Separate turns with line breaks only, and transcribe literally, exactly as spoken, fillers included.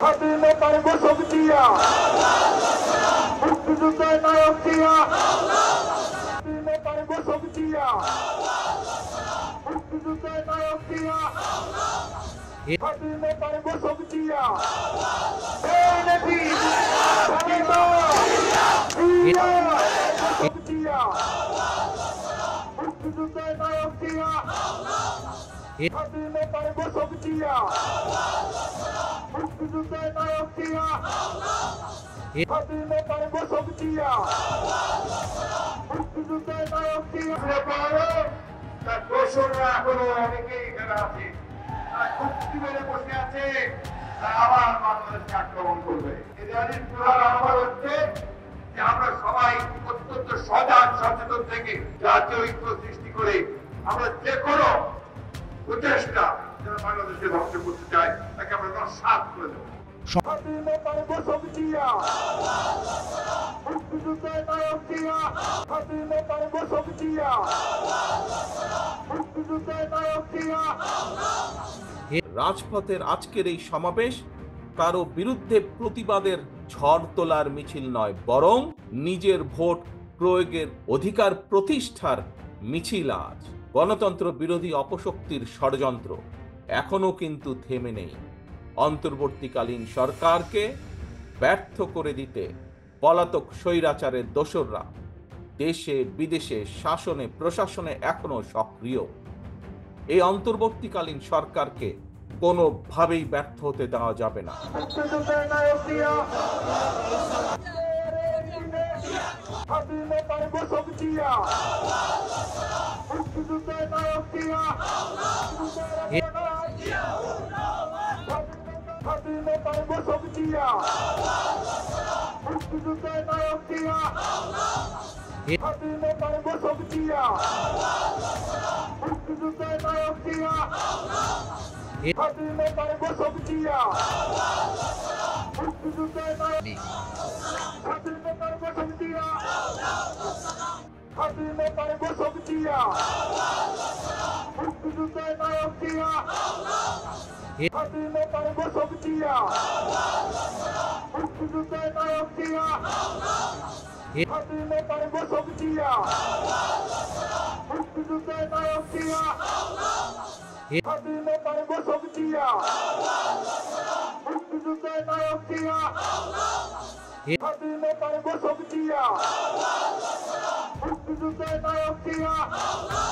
স্বাধীনতার ঘোষক জিয়া, মুক্তিযুদ্ধের নায়ক জিয়া, স্বাধীনতার ঘোষক জিয়া, মুক্তিযুদ্ধের নায়ক জিয়া, স্বাধীনতার ঘোষক জিয়া, এই নেত্রী স্বাধীনতা জিয়া, ঘোষক জিয়া, মুক্তিযুদ্ধের নায়ক জিয়া, স্বাধীনতার ঘোষক জিয়া, মুক্তিযুদ্ধের নায়ক জিয়া, স্বাধীনতার ঘোষক জিয়া, মুক্তিযুদ্ধের নায়ক জিয়া। তার দোসররা এখনো অনেকেই এখানে আছে, তারা চুক্তি মেরে বসে আছে, তারা আবার বাংলাদেশকে আক্রমণ করবে। এদের প্রধান আহ্বান হচ্ছে যে আমরা সবাই অত্যন্ত সজাগ সচেতন থেকে জাতীয় ঐক্য সৃষ্টি করে আমরা যে কোনো প্রচেষ্টা যারা বাংলাদেশকে ধ্বংস করতে চায় তাকে আমরা নস্যাৎ করে দেবো। স্বাধীনতার ঘোষক জিয়া, মুক্তিযুদ্ধের নায়ক জিয়া, স্বাধীনতার ঘোষক জিয়া, মুক্তিযুদ্ধের নায়ক জিয়া।
রাজপথের আজকের এই সমাবেশ কারো বিরুদ্ধে প্রতিবাদের ঝড় তোলার মিছিল নয়, বরং নিজের ভোট প্রয়োগের অধিকার প্রতিষ্ঠার মিছিল। আজ গণতন্ত্র বিরোধী অপশক্তির ষড়যন্ত্র এখনো কিন্তু থেমে নেই। অন্তর্বর্তীকালীন সরকারকে ব্যর্থ করে দিতে পলাতক স্বৈরাচারের দোসররা দেশে বিদেশে শাসনে প্রশাসনে এখনো সক্রিয়। এই অন্তর্বর্তীকালীন সরকারকে কোনোভাবেই ব্যর্থ হতে দেওয়া যাবে না।
মুক্তিযুদ্ধের নায়ক জিয়া, স্বাধীনতার ঘোষক জিয়া, মুক্তিযুদ্ধের নায়ক জিয়া, স্বাধীনতার ঘোষক জিয়া, মুক্তিযুদ্ধের নায়ক জিয়া, স্বাধীনতার ঘোষক জিয়া, মুক্তিযুদ্ধের নায়ক জিয়া, স্বাধীনতার ঘোষক জিয়া, মুক্তিযুদ্ধের নায়ক, স্বাধীনতার ঘোষক জিয়া, স্বাধীনতার ঘোষক জিয়া, মুক্তিযুদ্ধের নায়ক জিয়া, স্বাধীনতার ঘোষক জিয়া, মুক্তিযুদ্ধের নায়ক জিয়া, স্বাধীনতার ঘোষক জিয়া, মুক্তিযুদ্ধের নায়ক জিয়া, স্বাধীনতার ঘোষক জিয়া, মুক্তিযুদ্ধের নায়ক জিয়া, স্বাধীনতার ঘোষক জিয়া, মুক্তিযুদ্ধের নায়ক জিয়া।